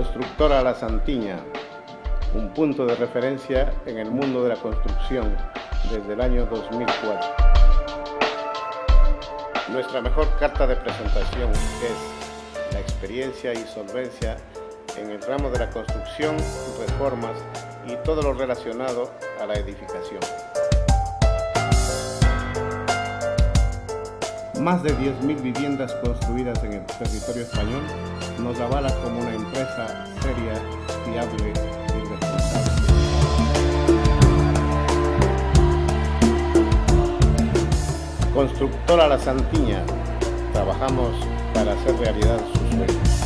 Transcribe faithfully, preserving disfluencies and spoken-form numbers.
Constructora La Santiña, un punto de referencia en el mundo de la construcción desde el año dos mil cuatro. Nuestra mejor carta de presentación es la experiencia y solvencia en el ramo de la construcción, reformas y todo lo relacionado a la edificación. Más de diez mil viviendas construidas en el territorio español nos avala como una empresa seria, fiable y responsable. Constructora La Santiña, trabajamos para hacer realidad sus sueños.